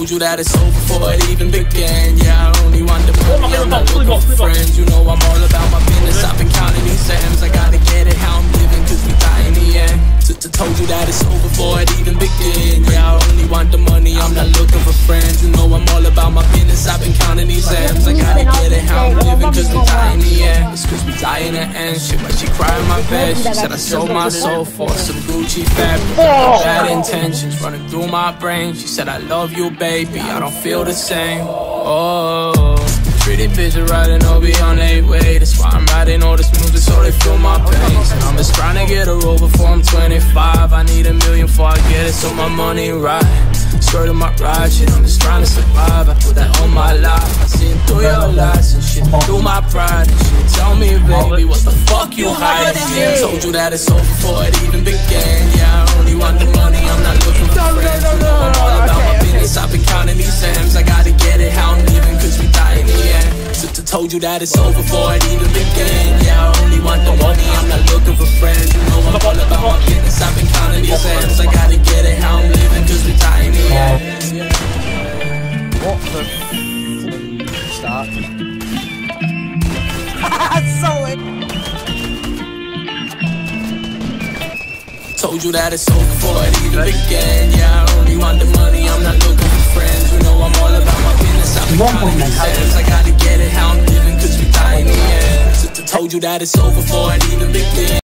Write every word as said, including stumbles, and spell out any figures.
Told you that it's over before it even began. Yeah, I only want the money, I'm not looking for friends. You know I'm all about my business, I've been counting these M's. I gotta get it how I'm living, cause we die in the end. Told you that it's over before it even began. Yeah, I only want the money, I'm not looking for friends. You know I'm all about my business, I've been counting these M's. I gotta get it how I'm living, cause we die in the end. It's cause we die in the end. Shit, when she cried in my bed, she said I sold my soul for some Gucci fabric. Bad intentions running through my brain. She said I love you, baby, I don't feel the same. Oh, pretty bitch riding over on their way. That's why I'm writing all this music so they feel my pain. And I'm just trying to get a roll before I'm twenty-five. I need a million before I get it, so my money right. Skirt on my ride, shit, I'm just trying to survive. I put that on my life. I see it through your lies and shit, through my pride and shit. Tell me, baby, what the fuck you hiding? I told you that it's over before it even began. Yeah, I only want the money, I'm not looking for friends. You know I'm all about my business, I've been counting these M's. I gotta get it how I'm living, cause we die in the end. Told you that it's over before it even began. Yeah, I only want the money, I'm not looking for friends. You know I'm all about my business, I've been counting these M's. I gotta get it how I'm living, cause we die in the end. What the start? Solid. Told you that it's over before it even began. Yeah, I only want the money, I'm not looking for friends. You know I'm all about my business, I've been counting these M's. I gotta get it how I'm living, cause we die in the end. Told you that it's over before it even began.